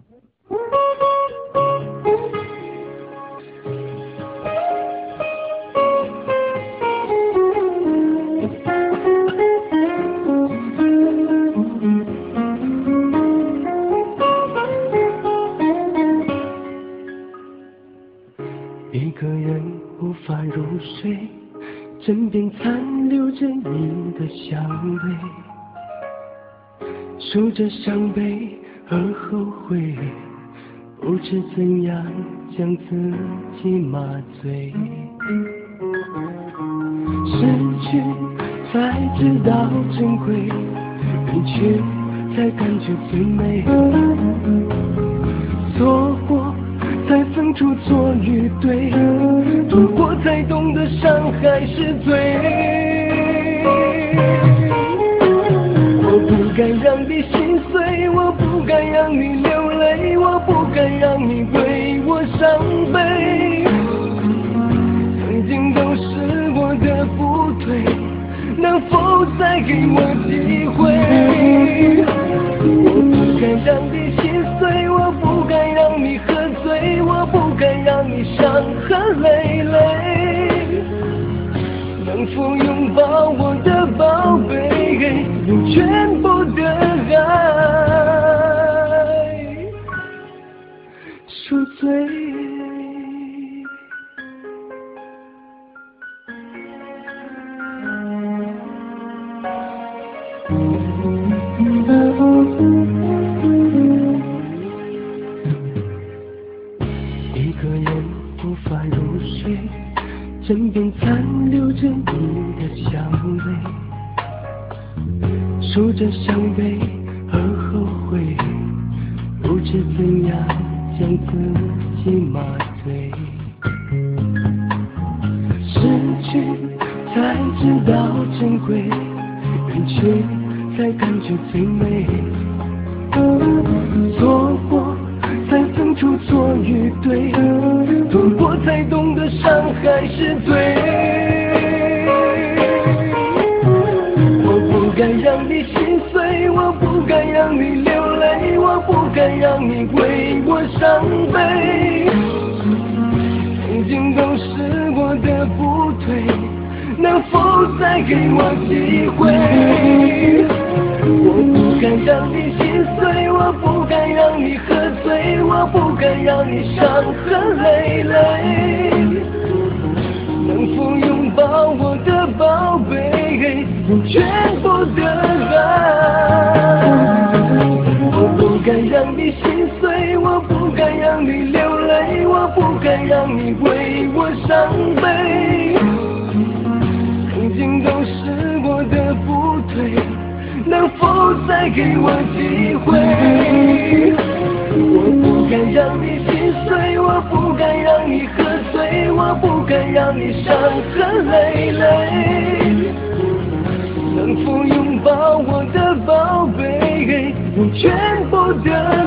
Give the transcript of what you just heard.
一个人无法入睡，枕边残留着你的香味，数着伤悲而后悔，不知怎样将自己麻醉。失去才知道珍贵，离去才感觉最美，错过才分出错与对，痛过才懂得伤害是罪。我不该让你心碎，我不该让你流泪，我不该让你为我伤悲。曾经都是我的不对，能否再给我机会？我不该让你心碎，我不该让你喝醉，我不该让你伤痕累累。能否拥抱我的宝贝，用全部的爱赎罪？一个人无法入睡，枕边残留着你的香味，数着伤悲而后悔，不知怎样将自己麻醉。失去才知道珍贵，离去才感觉最美，错过才分出错与对，痛过才懂得伤害是罪。我不该让你心碎，我不该让你流泪，我不该让你为我伤悲。曾经都是我的不对，能否再给我机会？我不该让你心碎，我不该让你喝醉，我不该让你伤痕累累。能否拥抱我的宝贝，用全部的爱？我不该让你心碎，我不该让你流泪，我不该让你为我伤悲。曾经都是我的不对，能否再给我机会？我不该让你心碎，我不该让你喝醉，我不该让你伤痕累累。能否拥抱我的宝贝，用全部的